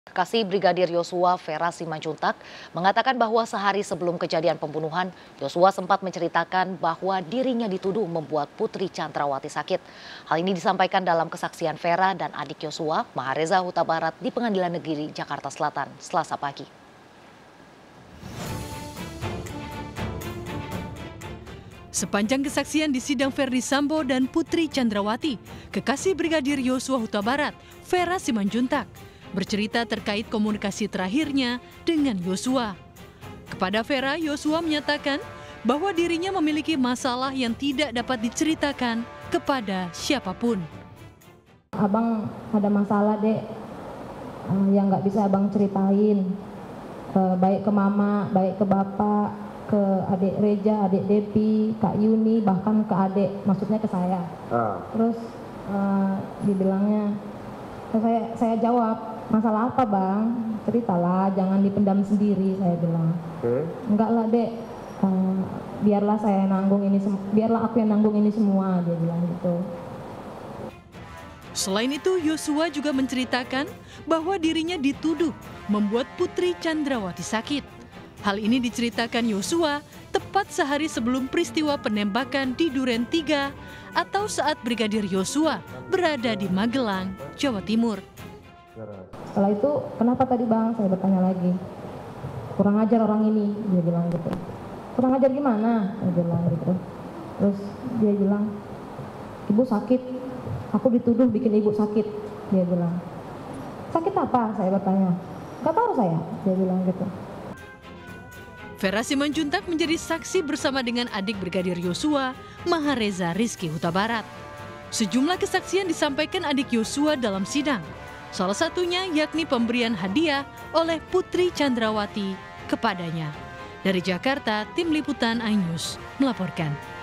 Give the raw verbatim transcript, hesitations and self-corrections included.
Kekasih Brigadir Yosua, Vera Simanjuntak, mengatakan bahwa sehari sebelum kejadian pembunuhan, Yosua sempat menceritakan bahwa dirinya dituduh membuat Putri Chandrawati sakit. Hal ini disampaikan dalam kesaksian Vera dan adik Yosua, Mahareza Huta Barat di Pengadilan Negeri Jakarta Selatan, Selasa pagi. Sepanjang kesaksian di sidang Verdi Sambo dan Putri Chandrawati, kekasih Brigadir Yosua Huta Barat, Vera Simanjuntak, bercerita terkait komunikasi terakhirnya dengan Yosua. Kepada Vera, Yosua menyatakan bahwa dirinya memiliki masalah yang tidak dapat diceritakan kepada siapapun. Abang ada masalah, Dek, yang nggak bisa abang ceritain, baik ke mama, baik ke bapak, ke adik Reja, adik Depi, Kak Yuni, bahkan ke adik, maksudnya ke saya. Ah. Terus uh, dibilangnya, saya, saya jawab, masalah apa bang? Ceritalah, jangan dipendam sendiri, saya bilang. Hmm? Enggak lah dek, uh, biarlah saya nanggung ini, biarlah aku yang nanggung ini semua, dia bilang gitu. Selain itu, Yosua juga menceritakan bahwa dirinya dituduh membuat Putri Chandrawati sakit. Hal ini diceritakan Yosua tepat sehari sebelum peristiwa penembakan di Duren tiga atau saat Brigadir Yosua berada di Magelang, Jawa Timur. Setelah itu, kenapa tadi bang? Saya bertanya lagi. Kurang ajar orang ini, dia bilang gitu. Kurang ajar gimana? Dia bilang gitu. Terus dia bilang, ibu sakit. Aku dituduh bikin ibu sakit. Dia bilang. Sakit apa? Saya bertanya. Gak tahu saya. Dia bilang gitu. Vera Simanjuntak menjadi saksi bersama dengan adik Brigadir Yosua, Mahareza Rizky Huta Barat. Sejumlah kesaksian disampaikan adik Yosua dalam sidang. Salah satunya yakni pemberian hadiah oleh Putri Chandrawati kepadanya. Dari Jakarta, Tim Liputan iNews melaporkan.